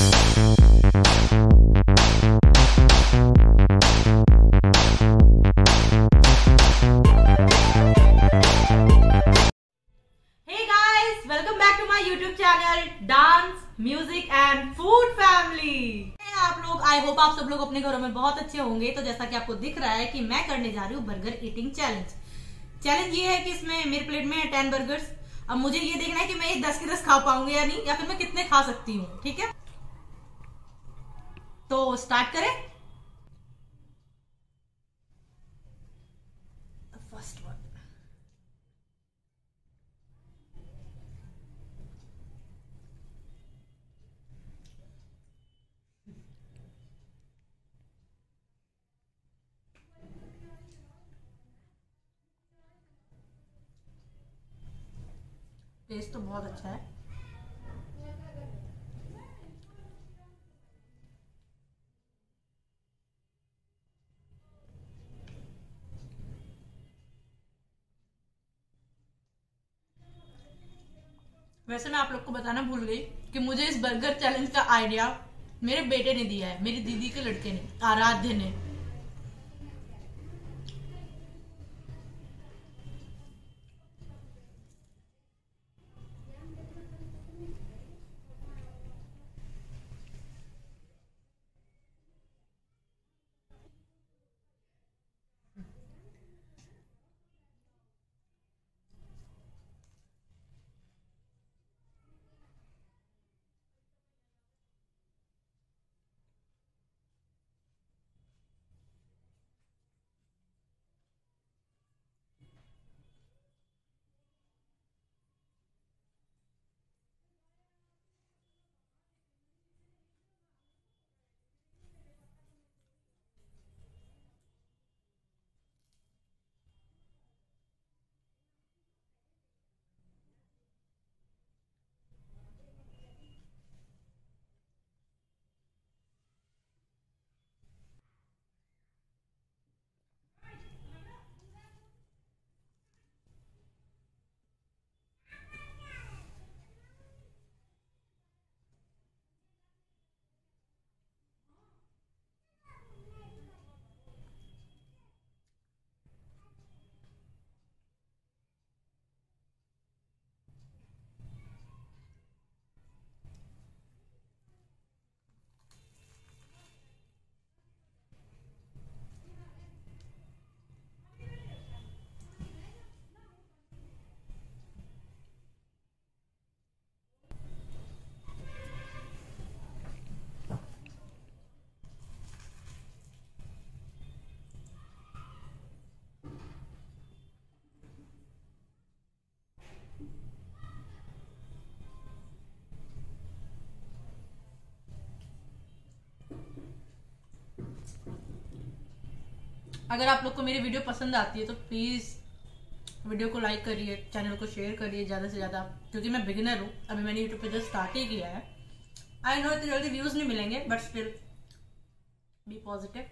Dance music and food family. आप लोग, I hope आप सब लोग अपने घरों में बहुत अच्छे होंगे। तो जैसा कि आपको दिख रहा है कि मैं करने जा रही हूँ बर्गर ईटिंग चैलेंज ये है कि इसमें मेरे प्लेट में है 10 बर्गर्स। अब मुझे ये देखना है कि मैं ये 10 के 10 खा पाऊंगी या नहीं, या फिर मैं कितने खा सकती हूँ। ठीक है, तो स्टार्ट करें। फर्स्ट वन, टेस्ट तो बहुत अच्छा है। वैसे मैं आप लोग को बताना भूल गई कि मुझे इस बर्गर चैलेंज का आइडिया मेरे बेटे ने दिया है, मेरी दीदी के लड़के ने, आराध्य ने। अगर आप लोग को मेरी वीडियो पसंद आती है तो प्लीज वीडियो को लाइक करिए, चैनल को शेयर करिए ज्यादा से ज्यादा, क्योंकि मैं बिगिनर हूँ, अभी मैंने यूट्यूब पे जस्ट स्टार्ट ही किया है। आई नो इतनी जल्दी व्यूज नहीं मिलेंगे, बट स्टिल बी पॉजिटिव।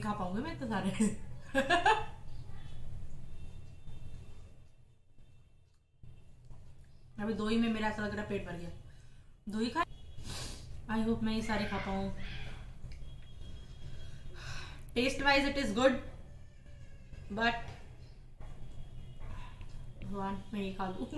खा पाऊंगी मैं इतने सारे। अभी दो ही में मेरा ऐसा लग रहा है पेट भर गया, दो ही खा। आई होप मैं ये सारे खा पाऊँ। Taste wise it is good, but भगवान मैं ये खा लूँ।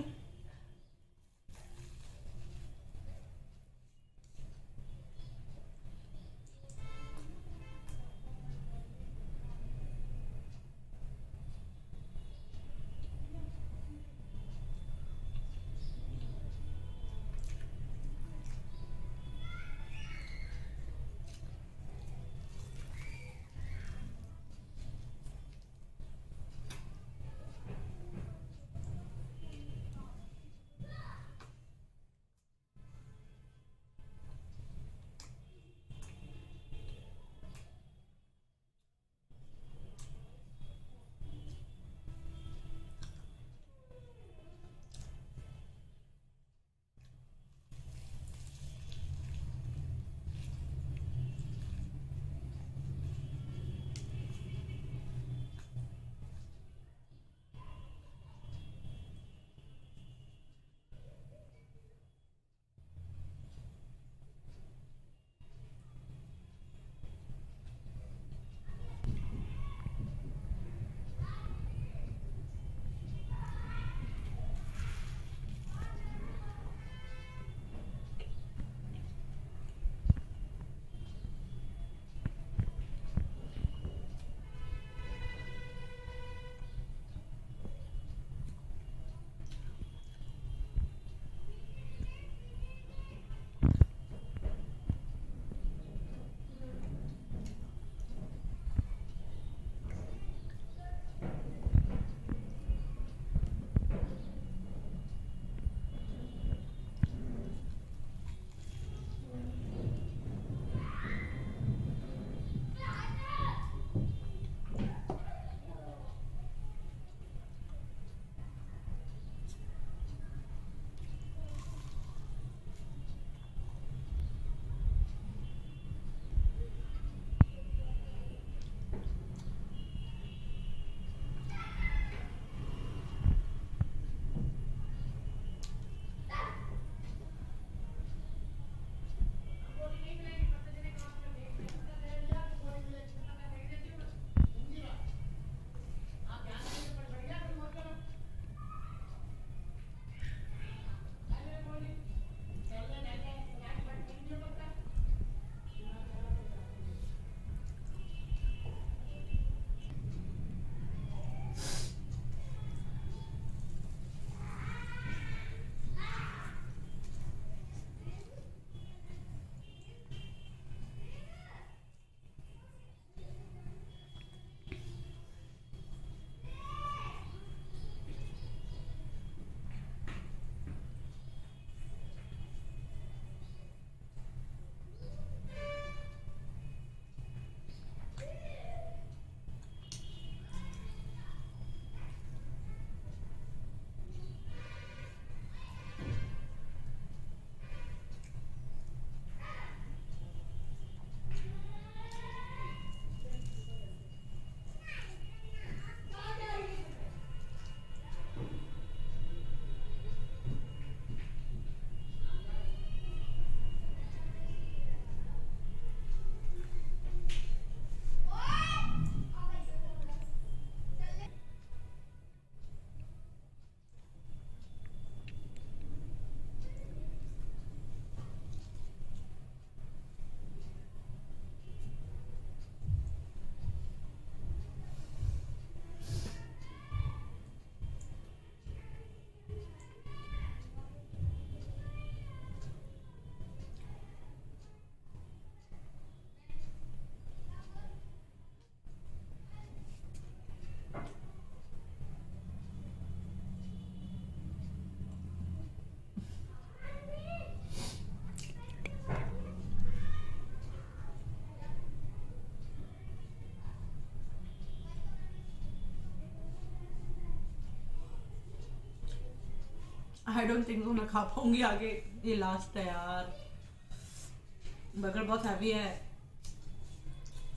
आई डोंट थिंक मैं खा पाऊंगी आगे, ये लास्ट है यार, बर्गर बहुत हैवी है।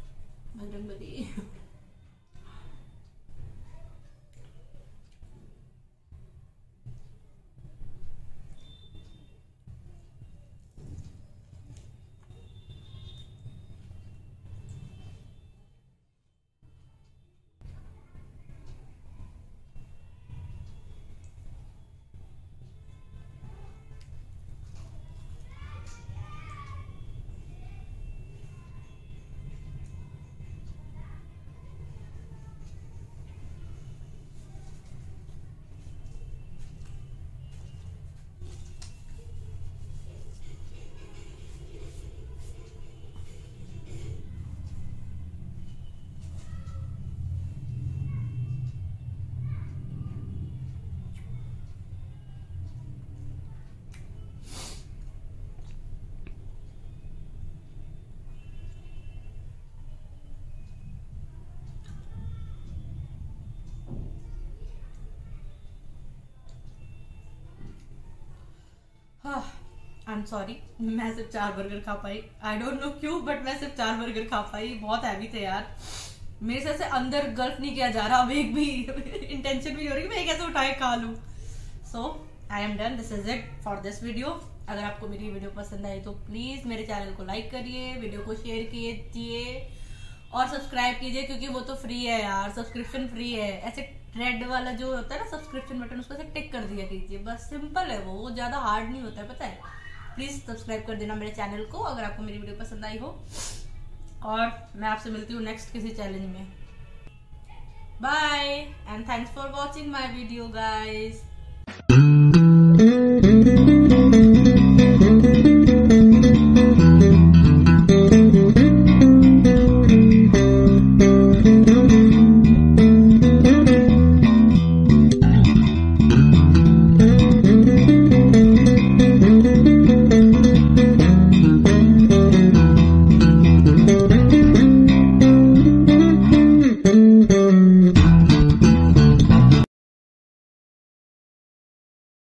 बजरंगबली। आई एम सॉरी, मैं सिर्फ 4 बर्गर खा पाई। आई डोंट नो क्यों, बट मैं सिर्फ 4 बर्गर खा पाई। बहुत हैवी थे यार, मेरे से अंदर गल्फ नहीं किया जा रहा। अब एक भी इंटेंशन भी नहीं हो रही कि मैं कैसे उठाए खा लूं। So I am done, this is it for this video. अगर आपको मेरी वीडियो पसंद आई तो प्लीज मेरे चैनल को लाइक करिए, वीडियो को शेयर कीजिए और सब्सक्राइब कीजिए, क्योंकि वो तो फ्री है यार, सब्सक्रिप्शन फ्री है। ऐसे रेड वाला जो होता है ना सब्सक्रिप्शन बटन, उसको ऐसे टिक कर दिया कीजिए, बस सिंपल है वो ज्यादा हार्ड नहीं होता है, पता है। प्लीज सब्सक्राइब कर देना मेरे चैनल को अगर आपको मेरी वीडियो पसंद आई हो, और मैं आपसे मिलती हूँ नेक्स्ट किसी चैलेंज में। Bye and thanks for watching my video guys.